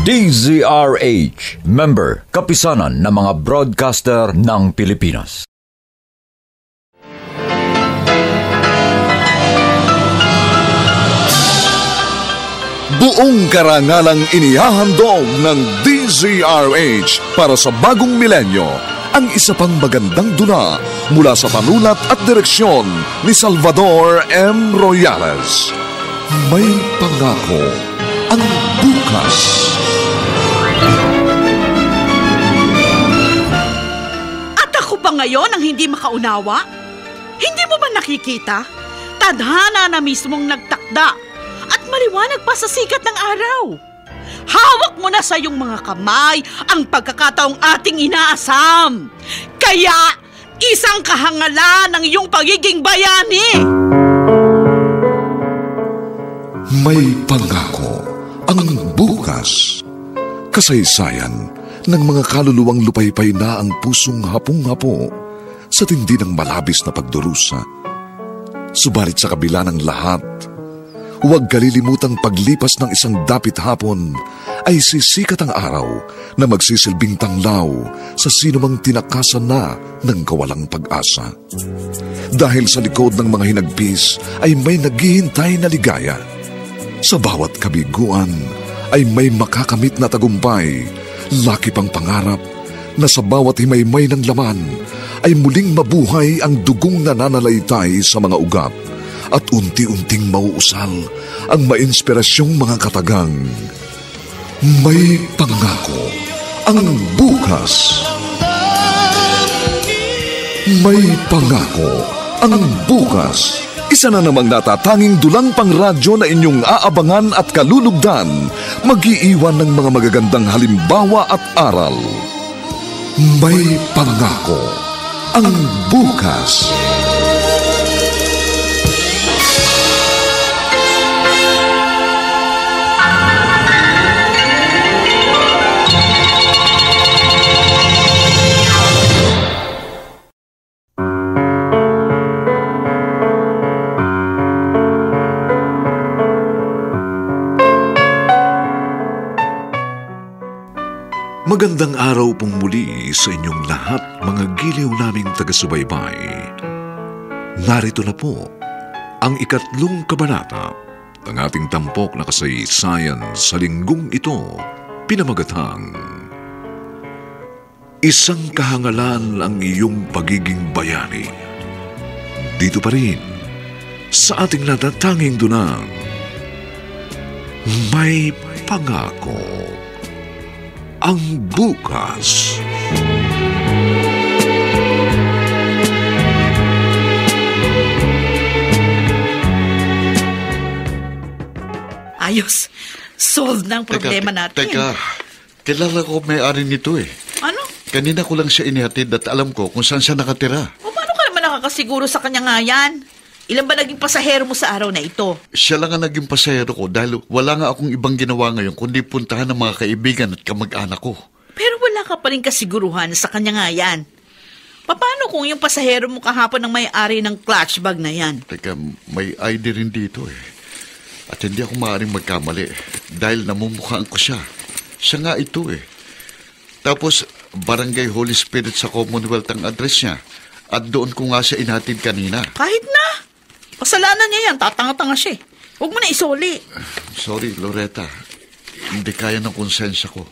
DZRH, member, kapisanan ng mga broadcaster ng Pilipinas. Buong karangalang inihahandog ng DZRH para sa bagong milenyo ang isa pang magandang dula mula sa panulat at direksyon ni Salvador M. Royales. May pangako ang bukas. At ako pa ngayon ang hindi makaunawa? Hindi mo ba nakikita? Tadhana na mismong nagtakda at maliwanag pa sa sikat ng araw. Hawak mo na sa iyong mga kamay ang pagkakataong ating inaasam. Kaya, isang kahangalan ng iyong pagiging bayani. May pangako ang bukas. Kasaysayan ng mga kaluluwang lupaypay na ang pusong hapong-hapo sa tindi ng malabis na pagdurusa. Subalit sa kabila ng lahat, huwag kalilimutang paglipas ng isang dapit hapon ay sisikat ang araw na magsisilbing tanglaw sa sinumang tinakasan na ng kawalang pag-asa. Dahil sa likod ng mga hinagpis ay may naghihintay na ligaya. Sa bawat kabiguan ay may makakamit na tagumpay, laki pang pangarap na sa bawat himaymay ng laman ay muling mabuhay ang dugong nananalaytay sa mga ugat at unti-unting mauusal ang mainspirasyong mga katagang. May pangako ang bukas. May pangako ang bukas. Isa na namang natatanging dulang pangradyo na inyong aabangan at kalulugdan, mag-iiwan ng mga magagandang halimbawa at aral. May pangako ang bukas. Magandang araw pong muli sa inyong lahat, mga giliw naming taga-subaybay. Narito na po ang 3 kabanata ng ating tampok na kasaysayan sa linggong ito, pinamagatang Isang kahangalan ang iyong pagiging bayani. Dito pa rin sa ating natatanging dunang May Pangako ang bukas. Ayos. Solve na ang problema natin. Teka, kilala ko may-ari nito eh. Ano? Kanina ko lang siya inihatid at alam ko kung saan siya nakatira. O paano ka naman nakakasiguro sa kanya nga yan? Ilan ba naging pasahero mo sa araw na ito? Siya lang ang naging pasahero ko dahil wala nga akong ibang ginawa ngayon kundi puntahan ng mga kaibigan at kamag-anak ko. Pero wala ka pa rin kasiguruhan sa kanya nga yan. Paano kung yung pasahero mo kahapon ang may-ari ng clutch bag na yan? Teka, may ID rin dito eh. At hindi ako maaaring magkamali dahil namumukhaan ko siya. Siya nga ito eh. Tapos, Barangay Holy Spirit sa Commonwealth ang address niya. At doon ko nga siya inhatid kanina. Kahit na. Kasalanan niya yan. Tatanga-tanga siya. Huwag mo na isoli. Sorry, Loretta. Hindi kaya ng konsensya ko.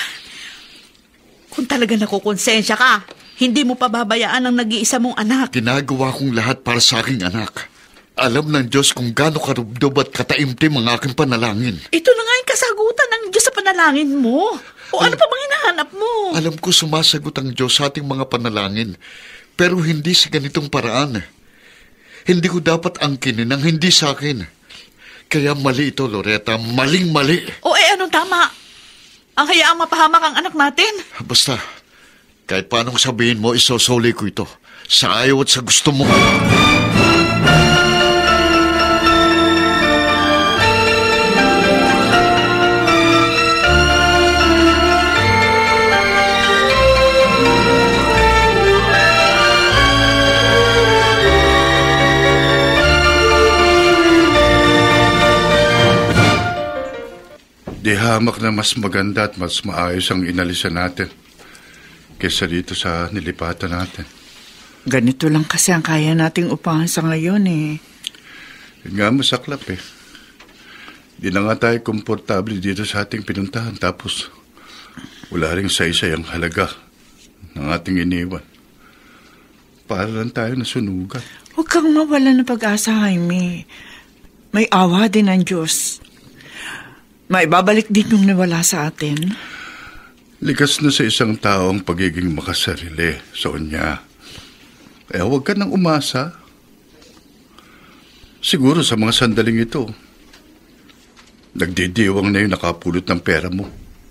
Kung talaga nakukonsensya ka, hindi mo pa babayaan ang nag-iisa mong anak. Ginagawa kong lahat para sa aking anak. Alam ng Diyos kung gaano karubdob at kataimtim ang aking panalangin. Ito na nga yung kasagutan ng Diyos sa panalangin mo. O ano pa bang hinahanap mo? Alam ko sumasagot ang Diyos sa ating mga panalangin. Pero hindi sa ganitong paraan. Hindi ko dapat angkinin ang hindi sa akin. Kaya mali ito, Loretta. Maling-mali. O anong tama? Ang hayaang mapahamak ang anak natin? Basta, kahit paanong sabihin mo, isosoli ko ito. Sa ayaw at sa gusto mo. Di hamak na mas maganda at mas maayos ang inalisan natin kaysa dito sa nilipatan natin. Ganito lang kasi ang kaya nating upahan sa ngayon eh. Yun nga masaklap eh. Di na nga tayo komportable dito sa ating pinuntahan tapos wala ring saysay ang halaga ng ating iniwan. Para lang tayo nasunugan. Huwag kang mawala ng pag-asa, Jaime. May awa din ang Diyos. Maibabalik din yung nawala sa atin. Likas na sa isang tao ang pagiging makasarili, Sonia. Kaya huwag ka nang umasa. Siguro sa mga sandaling ito, nagdidiwang na yung nakapulot ng pera mo.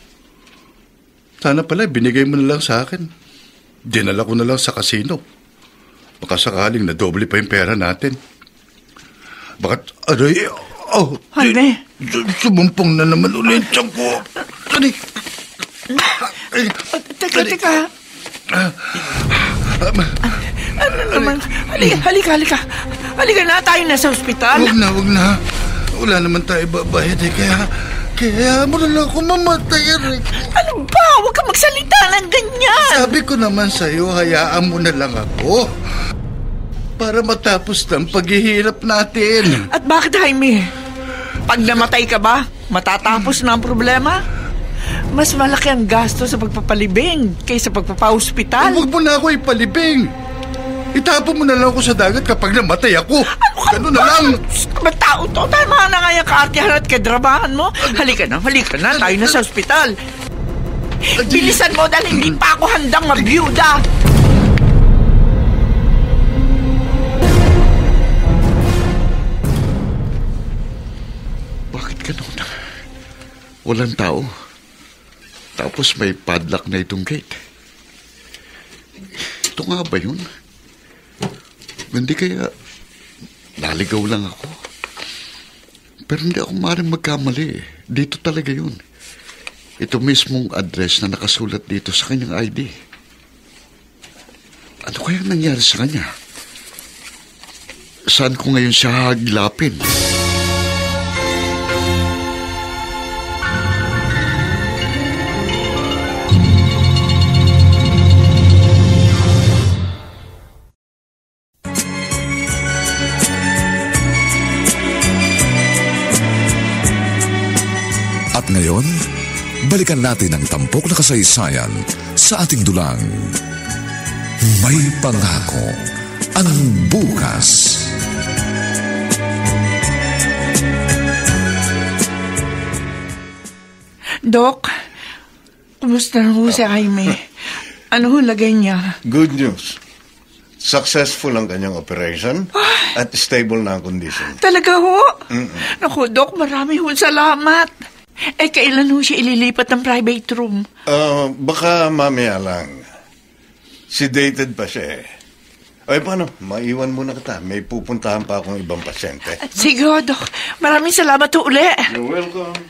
Sana pala binigay mo na lang sa akin. Dinala ko na lang sa kasino. Baka sakaling na doble pa yung pera natin. Bakit, aray, Jaime! Sumumpong na naman ulit siya ko. Aray! Teka. Ano naman? Halika. Halika na, tayo na sa ospital. Huwag na. Wala naman tayo babayad eh. Kaya mo na lang ako mamatay, Rick. Ano ba? Huwag kang magsalita ng ganyan. Sabi ko naman sa'yo, hayaan mo na lang ako. Para matapos ng paghihirap natin. At bakit, Jaime? Pag namatay ka ba, matatapos na ang problema? Mas malaki ang gasto sa pagpapalibing kaysa pagpapahospital. Huwag mo na ako ipalibing. Itapon mo na lang ako sa dagat kapag namatay ako. Ganun na lang. Matao to. Tama na nga yung kaartihan at kadrabahan mo. Halika na. Tayo na sa ospital. Bilisan mo dahil hindi pa ako handang mabiyuda. Bakit ganun? Walang tao. Tapos may padlock na itong gate. Ito nga ba yun? Hindi kaya naligaw lang ako. Pero hindi ako maaaring magkamali. Dito talaga yun. Ito mismong address na nakasulat dito sa kanyang ID. Ano kaya nangyari sa kanya? Saan ko ngayon siya hagilapin? At ngayon, balikan natin ang tampok na kasaysayan sa ating dulang. May pangako ang bukas. Dok, kumusta na ho si Jaime? Ano ho lagay niya? Good news. Successful ang kanyang operation at stable na ang condition. Talaga ho? Naku, Dok, marami ho salamat. Kailan ho siya ililipat ng private room? Baka mamaya lang. Sedated pa siya eh. Ay, paano? Maiwan muna kita. May pupuntahan pa akong ibang pasyente. Sige ho, Dok. Maraming salamat ho uli. You're welcome.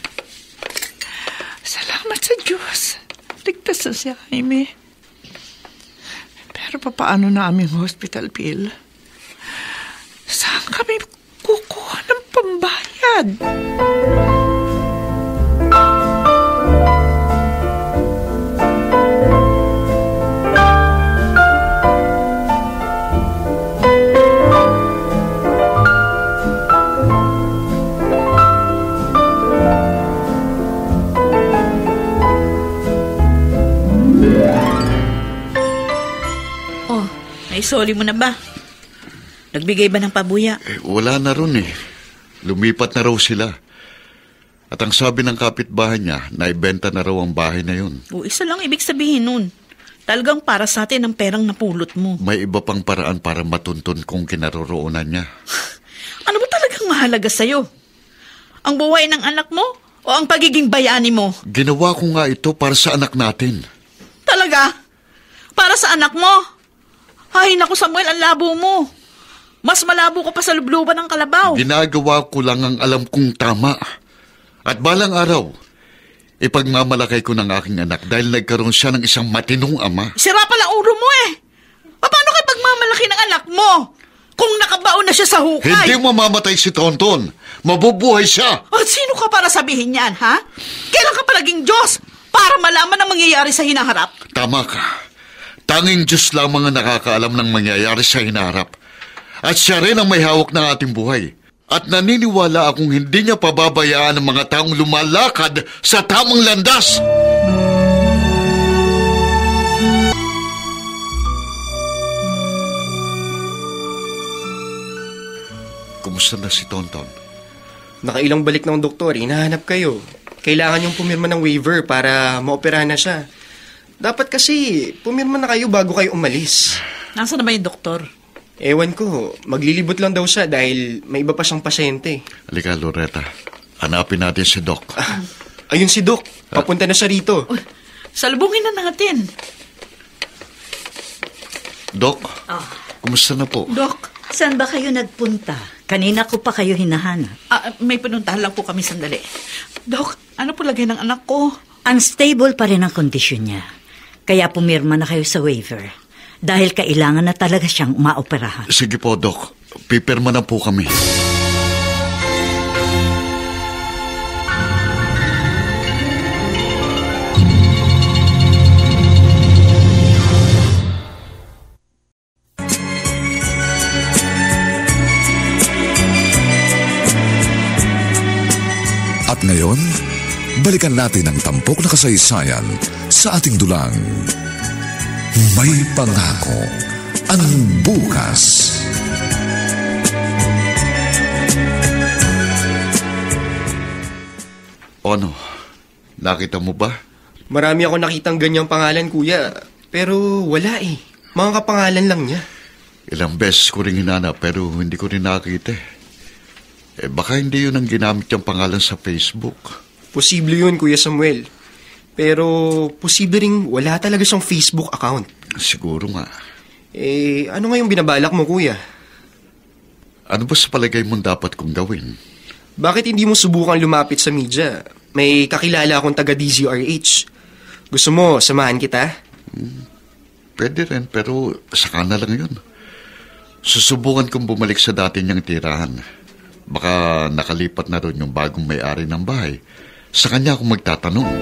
Salamat sa Diyos. Ligtas na si Jaime. Pero papaano na aming hospital bill? Saan kami kukuha ng pambayad? Naisoli mo na ba? Nagbigay ba ng pabuya? Wala na ron eh. Lumipat na raw sila. At ang sabi ng kapitbahay niya, naibenta na raw ang bahay na yun. O isa lang ibig sabihin nun. Talagang para sa atin ang perang napulot mo. May iba pang paraan para matuntun kung kinaroroonan niya. Ano ba talagang mahalaga sa'yo? Ang buhay ng anak mo o ang pagiging bayani mo? Ginawa ko nga ito para sa anak natin. Talaga? Para sa anak mo? Ay, naku Samuel, ang labo mo. Mas malabo ka pa sa lubluban ng kalabaw. Ginagawa ko lang ang alam kong tama. At balang araw, ipagmamalakay ko ng aking anak dahil nagkaroon siya ng isang matinong ama. Sira pala ulo mo eh. Paano kayo pagmamalaki ng anak mo? Kung nakabaon na siya sa hukay. Hindi mamamatay si Tonton. Mabubuhay siya! At sino ka para sabihin yan, ha? Kailan ka palaging Diyos para malaman ang mangyayari sa hinaharap? Tama ka. Tanging Diyos lamang ang nakakaalam ng mangyayari sa hinaharap. At siya rin ang may hawak ng ating buhay. At naniniwala akong hindi niya pababayaan ang mga taong lumalakad sa tamang landas. Kumusta na si Tonton? Nakailang balik ng doktor, hinahanap kayo. Kailangan yung pumirma ng waiver para maoperahan na siya. Dapat kasi pumirma na kayo bago kayo umalis. Nasaan na ba yung doktor? Ewan ko, maglilibot lang daw siya dahil may iba pa siyang pasyente. Halika, Loretta. Hanapin natin si Doc. Ayun si Doc, papunta na siya rito. Salubungin na natin. Doc, kumusta na po? Doc, saan ba kayo nagpunta? Kanina ko pa kayo hinahanap. may pinuntahan lang po kami sandali. Doc, ano po lagay ng anak ko? Unstable pa rin ang kondisyon niya. Kaya pumirma na kayo sa waiver. Dahil kailangan na talaga siyang maoperahan. Sige po, Doc. Pipirma na po kami. At ngayon, balikan natin ang tampok na kasaysayan sa ating dulang. May pangako ang bukas. Ano? Nakita mo ba? Marami ako nakitang ganyang pangalan, kuya. Pero wala eh. Mga kapangalan lang niya. Ilang beses ko rin hinanap pero hindi ko rin nakita. Baka hindi yun ang ginamit niyang pangalan sa Facebook. Posible yun, Kuya Samuel. Pero posible ring wala talaga siyang Facebook account. Siguro nga. Ano nga yung binabalak mo, kuya? Ano ba sa palagay mo dapat kong gawin? Bakit hindi mo subukan lumapit sa media? May kakilala akong taga DZRH. Gusto mo, samahan kita? Pwede rin, pero saka na lang yun. Susubukan kong bumalik sa dati niyang tirahan. Baka nakalipat na rin yung bagong may-ari ng bahay. Sa kanya ako magtatanong.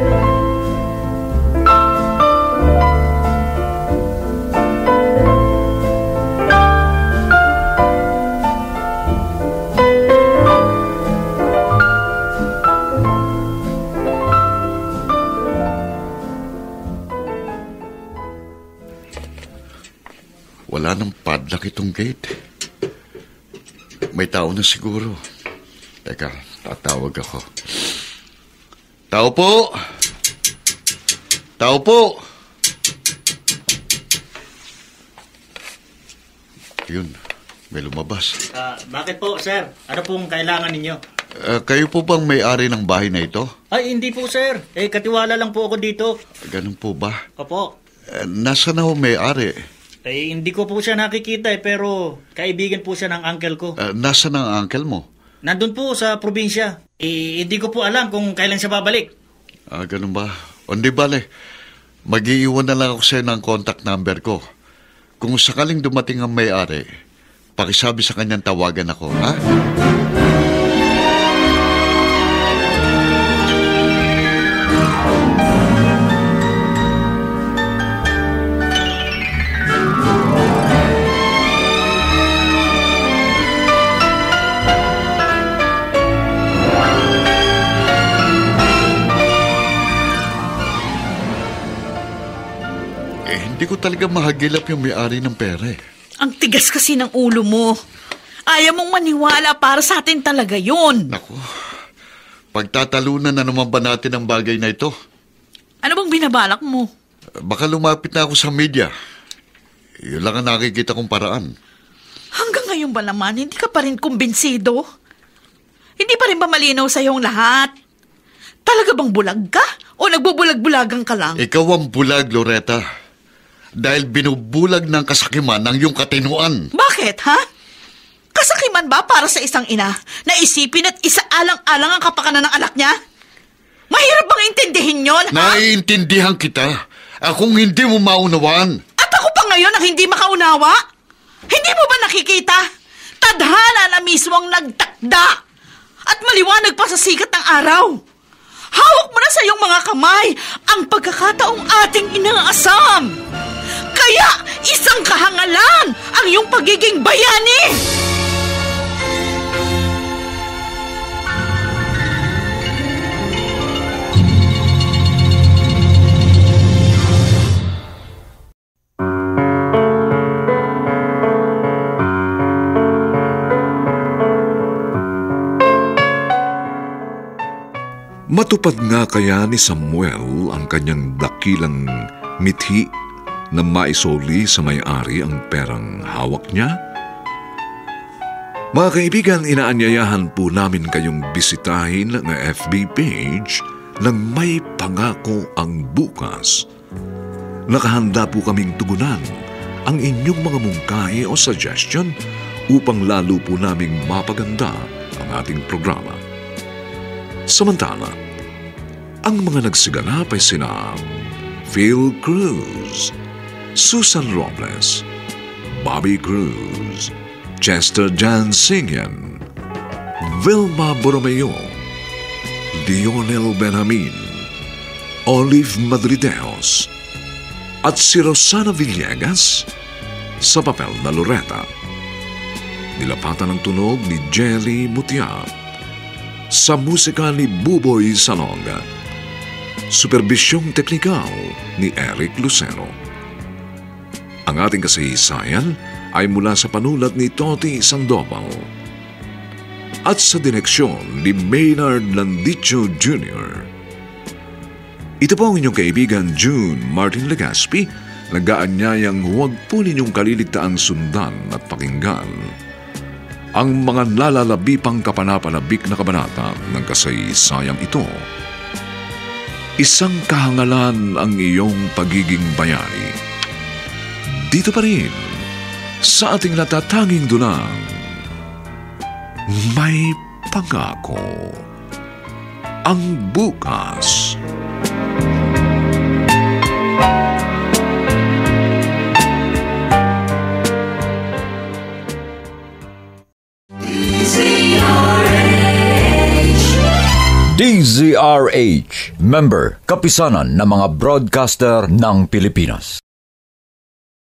Wala nang padlock itong gate. May tao na siguro. Teka, tatawag ako. Tao po! Tao po! Yun, may lumabas. Bakit po, sir? Ano pong kailangan ninyo? Kayo po bang may-ari ng bahay na ito? Ay, hindi po, sir. Katiwala lang po ako dito. Ganun po ba? Opo. Nasa na ho may-ari? Hindi ko po siya nakikita pero kaibigan po siya ng uncle ko. Nasa na ang uncle mo? Nandun po sa probinsya. Hindi ko po alam kung kailan siya babalik. Ganun ba? O di bale, mag-iiwan na lang ako sa'yo ng contact number ko. Kung sakaling dumating ang may-ari, pakisabi sa kanyang tawagan ako, ha? Hindi ko talaga mahagilap yung may-ari ng pera eh. Ang tigas kasi ng ulo mo. Ayaw mong maniwala para sa atin talaga yun. Naku, pagtatalunan na naman ba natin ang bagay na ito? Ano bang binabalak mo? Baka lumapit na ako sa media. Yun lang ang nakikita kong paraan. Hanggang ngayon ba naman, hindi ka pa rin kumbinsido? Hindi pa rin ba malinaw sa iyong lahat? Talaga bang bulag ka? O nagbubulag-bulagang ka lang? Ikaw ang bulag, Loretta. Dahil binubulag ng kasakiman ng iyong katinuan. Bakit, ha? Kasakiman ba para sa isang ina na isipin at isaalang-alang ang kapakanan ng anak niya? Mahirap bang intindihin yon, ha? Naiintindihan kita. Akong hindi mo maunawaan. At ako pa ngayon ang hindi makaunawa? Hindi mo ba nakikita? Tadhana na mismo ang nagtakda maliwanag pa sa sikat ng araw. Hawak mo na sa iyong mga kamay ang pagkakataong ating inaasam. Kaya isang kahangalan ang iyong pagiging bayani. Matupad nga kaya ni Samuel ang kanyang dakilang mithi na maisoli sa may-ari ang perang hawak niya? Mga kaibigan, inaanyayahan po namin kayong bisitahin ang FB page ng May Pangako ang Bukas. Nakahanda po kaming tugunan ang inyong mga mungkahi o suggestion upang lalo po naming mapaganda ang ating programa. Samantala, ang mga nagsiganap ay sina Phil Cruz, Susan Robles, Bobby Cruz, Chester Jan Singyan, Vilma Borromeo, Lionel Benjamin, Olive Madrideos, at si Rosana Villegas sa papel na Loretta. Nilapatan ng tunog ni Jelly Mutia, sa musika ni Buboy Salonga, superbisyong teknikal ni Eric Lucero. Ang ating kasaysayan ay mula sa panulat ni Toti Sandoval at sa direksyon ni Maynard Landicho Jr. Ito po ang inyong kaibigan June Martin Legaspi, nag-aanyayang huwag po ninyong kaliligtaan sundan at pakinggan ang mga nalalabipang kapanapanabik na kabanata ng kasaysayang ito. Isang kahangalan ang iyong pagiging bayani. Dito pa rin, sa ating natatanging dunang, May Pangako ang Bukas. DZRH, member, kapisanan ng mga broadcaster ng Pilipinas.